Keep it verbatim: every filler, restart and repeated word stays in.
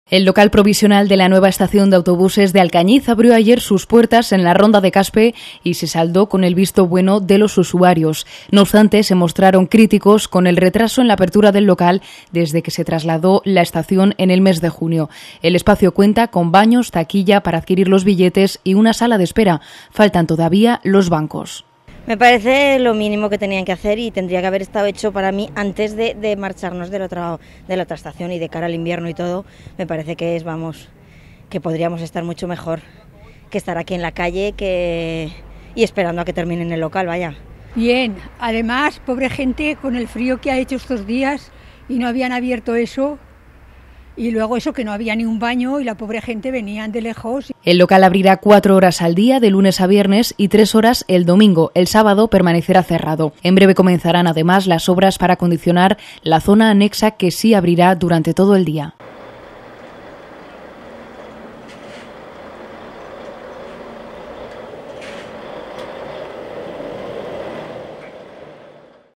El local provisional de la nueva estación de autobuses de Alcañiz abrió ayer sus puertas en la ronda de Caspe y se saldó con el visto bueno de los usuarios. No obstante, se mostraron críticos con el retraso en la apertura del local desde que se trasladó la estación en el mes de junio. El espacio cuenta con baños, taquilla para adquirir los billetes y una sala de espera. Faltan todavía los bancos. Me parece lo mínimo que tenían que hacer y tendría que haber estado hecho para mí antes de, de marcharnos del otro, de la otra estación, y de cara al invierno y todo. Me parece que es, vamos, que podríamos estar mucho mejor que estar aquí en la calle que, y esperando a que terminen el local, vaya. Bien, además, pobre gente, con el frío que ha hecho estos días y no habían abierto eso. Y luego eso, que no había ni un baño y la pobre gente venían de lejos. El local abrirá cuatro horas al día de lunes a viernes y tres horas el domingo. El sábado permanecerá cerrado. En breve comenzarán además las obras para acondicionar la zona anexa, que sí abrirá durante todo el día.